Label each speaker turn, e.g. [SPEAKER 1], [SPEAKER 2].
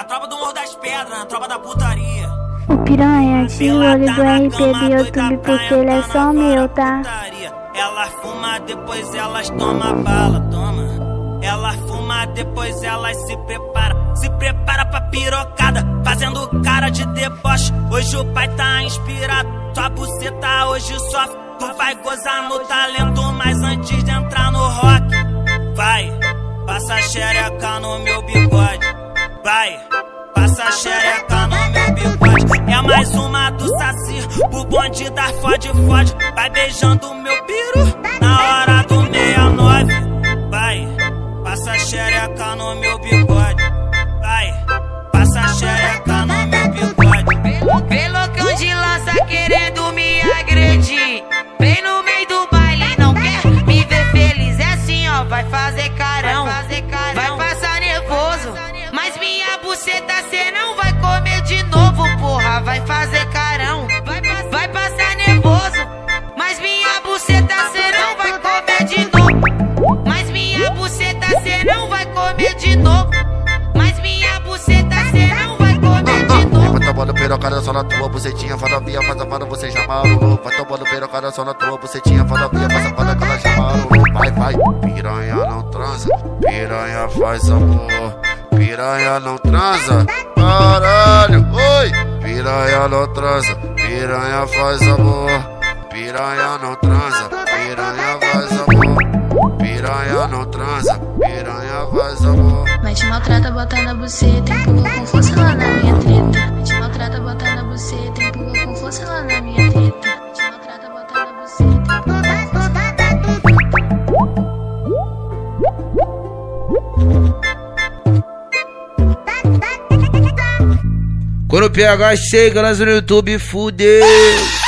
[SPEAKER 1] A tropa do Morro das Pedras, a tropa da putaria.
[SPEAKER 2] O piranha tira o olho do RP do YouTube porque ele é só meu, tá?
[SPEAKER 1] Ela fuma, depois elas toma bala, toma. Ela fuma, depois elas se prepara pra pirocada, fazendo cara de deboche. Hoje o pai tá inspirado, tua buceta hoje sofre. Tu vai gozar no talento, mas antes de entrar no rock, vai, passa xereca no meu bigode. Vai, passa xereca no meu bigode. É mais uma do Saci, pro bonde da fode. Vai beijando meu piru na hora do 69. Vai, passa xereca no meu bigode. Vai, passa xereca no meu bigode.
[SPEAKER 3] Vê loucão de lança querendo me agredir. Vem no meio do baile, não quer me ver feliz. É assim, ó, vai fazer carão, vai passar nervoso. Mas minha buceta cê não vai comer de novo, porra. Vai fazer carão, vai passar nervoso. Mas minha buceta cê não vai comer de novo. Mas minha buceta cê não vai comer de novo. Mas minha buceta cê não vai comer de novo.
[SPEAKER 4] Vai tomando pirocada só na tua bucetinha, faz a via, faz a fada, você já marulou. Vai tomando pirocada só na tua bucetinha, faz a via, faz a fada, que ela já marulou. Vai, piranha não transa, piranha faz amor. Piranha não transa, caralho, oi. Piranha não transa, piranha faz amor. Piranha não transa, piranha faz amor. Piranha não transa, piranha faz amor.
[SPEAKER 2] Mas te maltrata, bota na buceta, empurra com força lá na minha treta. Mas te maltrata, bota na buceta, empurra com força lá na minha treta. Te maltrata, bota na buceta, empurra com força.
[SPEAKER 5] Quando o PH chega, lança no YouTube, fudeu.